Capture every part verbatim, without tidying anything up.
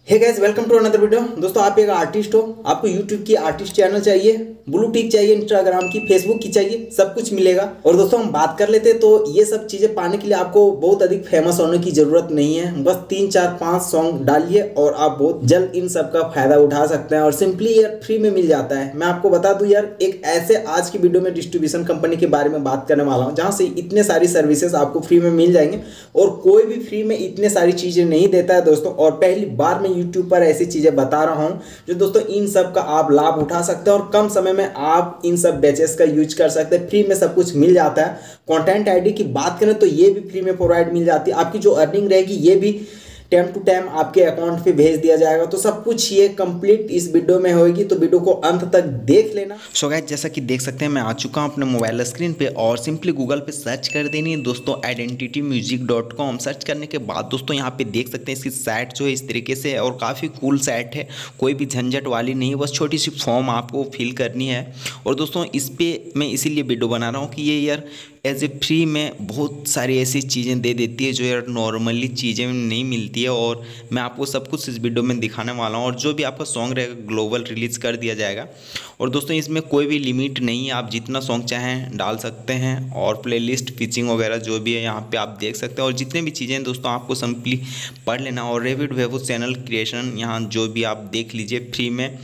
Hey guys, welcome to another video. दोस्तों, आप एक आर्टिस्ट हो, आपको यूट्यूब की आर्टिस्ट चैनल चाहिए, ब्लू टिक चाहिए, इंस्टाग्राम की, फेसबुक की चाहिए, सब कुछ मिलेगा। और दोस्तों हम बात कर लेते हैं तो ये सब चीज़ें पाने के लिए आपको बहुत अधिक फेमस होने की ज़रूरत नहीं है। बस तीन चार पाँच सॉन्ग डालिए और आप बहुत जल्द इन सब का फायदा उठा सकते हैं और सिंपली यार फ्री में मिल जाता है। मैं आपको बता दूं यार, एक ऐसे आज की वीडियो में डिस्ट्रीब्यूशन कंपनी के बारे में बात करने वाला हूँ जहाँ से इतने सारी सर्विसेज आपको फ्री में मिल जाएंगे और कोई भी फ्री में इतने सारी चीज़ें नहीं देता है दोस्तों। और पहली बार मैं यूट्यूब पर ऐसी चीजें बता रहा हूं जो दोस्तों इन सब का आप लाभ उठा सकते हैं और कम समय में आप इन सब बैचेस का यूज कर सकते हैं। फ्री में सब कुछ मिल जाता है। कंटेंट आईडी की बात करें तो ये भी फ्री में प्रोवाइड मिल जाती है। आपकी जो अर्निंग रहेगी ये भी टाइम टू टाइम आपके अकाउंट पे भेज दिया जाएगा। तो सब कुछ ये कंप्लीट इस वीडियो में होगी, तो वीडियो को अंत तक देख लेना। सो गाइस, जैसा कि देख सकते हैं मैं आ चुका हूं अपने मोबाइल स्क्रीन पे और सिंपली गूगल पे सर्च कर देनी है दोस्तों identity music dot com. Search करने के बाद दोस्तों यहाँ पे देख सकते हैं इसकी साइट जो है इस तरीके से है और काफ़ी कूल साइट है, कोई भी झंझट वाली नहीं है, बस छोटी सी फॉर्म आपको फिल करनी है। और दोस्तों इस पर मैं इसीलिए वीडियो बना रहा हूँ कि ये यार एज ए फ्री में बहुत सारी ऐसी चीज़ें दे देती है जो यार नॉर्मली चीज़ें नहीं मिलती है। और मैं आपको सब कुछ इस वीडियो में दिखाने वाला हूँ और जो भी आपका सॉन्ग रहेगा ग्लोबल रिलीज़ कर दिया जाएगा। और दोस्तों इसमें कोई भी लिमिट नहीं है, आप जितना सॉन्ग चाहें डाल सकते हैं और प्लेलिस्ट पिचिंग वगैरह जो भी है यहाँ पे आप देख सकते हैं। और जितने भी चीज़ें दोस्तों आपको सिंपली पढ़ लेना और रेविड वेवो चैनल क्रिएशन यहाँ जो भी आप देख लीजिए फ्री में।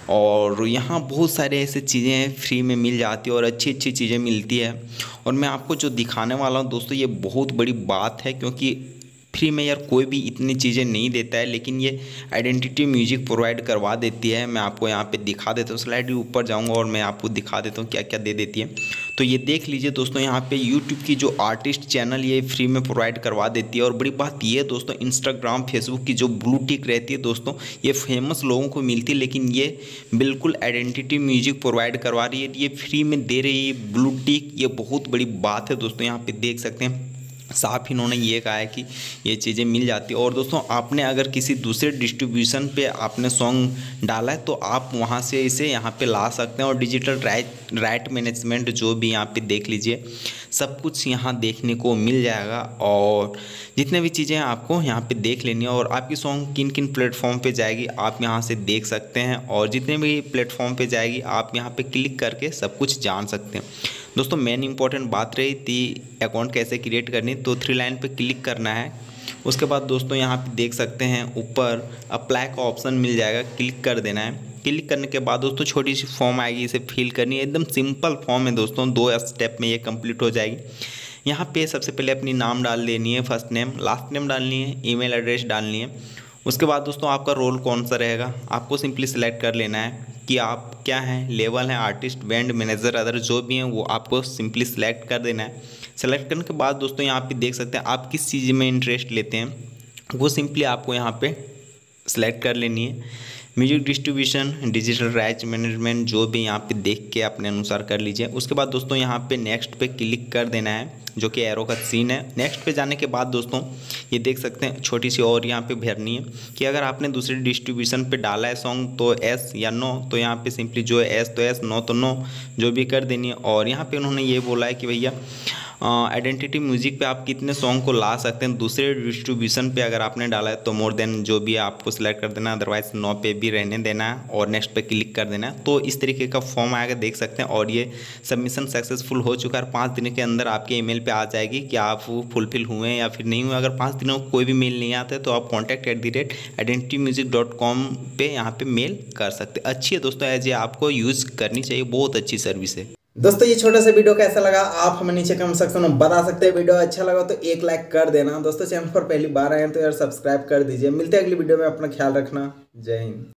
और यहाँ बहुत सारे ऐसे चीज़ें फ्री में मिल जाती है और अच्छी अच्छी चीज़ें मिलती है। और मैं आपको जो दिखाने वाला हूँ दोस्तों ये बहुत बड़ी बात है, क्योंकि फ्री में यार कोई भी इतनी चीज़ें नहीं देता है, लेकिन ये आइडेंटिटी म्यूजिक प्रोवाइड करवा देती है। मैं आपको यहाँ पे दिखा देता हूँ, स्लाइड ऊपर जाऊँगा और मैं आपको दिखा देता हूँ क्या क्या दे देती है। तो ये देख लीजिए दोस्तों, यहाँ पे यूट्यूब की जो आर्टिस्ट चैनल ये फ्री में प्रोवाइड करवा देती है। और बड़ी बात ये दोस्तों, इंस्टाग्राम फेसबुक की जो ब्लू टिक रहती है दोस्तों ये फेमस लोगों को मिलती है, लेकिन ये बिल्कुल आइडेंटिटी म्यूजिक प्रोवाइड करवा रही है, ये फ्री में दे रही है ब्लू टिक। ये बहुत बड़ी बात है दोस्तों, यहाँ पे देख सकते हैं साफ इन्होंने ये कहा है कि ये चीज़ें मिल जाती है। और दोस्तों आपने अगर किसी दूसरे डिस्ट्रीब्यूशन पे आपने सॉन्ग डाला है तो आप वहाँ से इसे यहाँ पे ला सकते हैं। और डिजिटल राइट राइट मैनेजमेंट जो भी यहाँ पे देख लीजिए सब कुछ यहाँ देखने को मिल जाएगा। और जितने भी चीज़ें आपको यहाँ पे देख लेनी है और आपकी सॉन्ग किन किन प्लेटफॉर्म पे जाएगी आप यहाँ से देख सकते हैं। और जितने भी प्लेटफॉर्म पे जाएगी आप यहाँ पे क्लिक करके सब कुछ जान सकते हैं। दोस्तों मेन इंपॉर्टेंट बात रही थी अकाउंट कैसे क्रिएट करनी, तो थ्री लाइन पे क्लिक करना है। उसके बाद दोस्तों यहाँ पे देख सकते हैं ऊपर अप्लाई का ऑप्शन मिल जाएगा, क्लिक कर देना है। क्लिक करने के बाद दोस्तों छोटी सी फॉर्म आएगी, इसे फिल करनी है। एकदम सिंपल फॉर्म है दोस्तों, दो स्टेप में ये कंप्लीट हो जाएगी। यहाँ पे सबसे पहले अपनी नाम डाल देनी है, फर्स्ट नेम, लास्ट नेम डालनी है, ईमेल एड्रेस डालनी है। उसके बाद दोस्तों आपका रोल कौन सा रहेगा आपको सिंपली सेलेक्ट कर लेना है कि आप क्या हैं, लेवल है, आर्टिस्ट, बैंड मैनेजर, अदर जो भी हैं वो आपको सिंपली सेलेक्ट कर देना है। सेलेक्ट करने के बाद दोस्तों यहाँ पे देख सकते हैं आप किस चीज़ में इंटरेस्ट लेते हैं वो सिंपली आपको यहाँ पे सेलेक्ट कर लेनी है। Music distribution, digital rights management जो भी यहाँ पे देख के अपने अनुसार कर लीजिए। उसके बाद दोस्तों यहाँ पे नेक्स्ट पे क्लिक कर देना है, जो कि एरो का सीन है। नेक्स्ट पे जाने के बाद दोस्तों ये देख सकते हैं छोटी सी और यहाँ पे भरनी है कि अगर आपने दूसरे डिस्ट्रीब्यूशन पे डाला है सॉन्ग तो एस या नो, तो यहाँ पे सिंपली जो है एस तो एस, नो तो नो, जो भी कर देनी है। और यहाँ पे उन्होंने ये बोला है कि भैया आइडेंटिटी म्यूजिक पे आप कितने सॉन्ग को ला सकते हैं, दूसरे डिस्ट्रीब्यूशन पे अगर आपने डाला है तो मोर देन जो भी है आपको सिलेक्ट कर देना, अदरवाइज नो पे भी रहने देना है और नेक्स्ट पे क्लिक कर देना है। तो इस तरीके का फॉर्म आएगा, देख सकते हैं। और ये सबमिशन सक्सेसफुल हो चुका है, पाँच दिन के अंदर आपके ईमेल पे आ जाएगी कि आप फुलफिल हुए हैं या फिर नहीं हुए। अगर पाँच दिनों कोई भी मेल नहीं आता है तो आप contact at the rate identity music dot com पे यहाँ पे मेल कर सकते हैं। अच्छी है दोस्तों, एज ये आपको यूज़ करनी चाहिए, बहुत अच्छी सर्विस है। दोस्तों ये छोटा सा वीडियो कैसा लगा आप हमें नीचे कमेंट सेक्शन में बता सकते हैं। वीडियो अच्छा लगा तो एक लाइक कर देना। दोस्तों चैनल पर पहली बार आए हैं तो यार सब्सक्राइब कर दीजिए। मिलते हैं अगली वीडियो में, अपना ख्याल रखना। जय हिंद।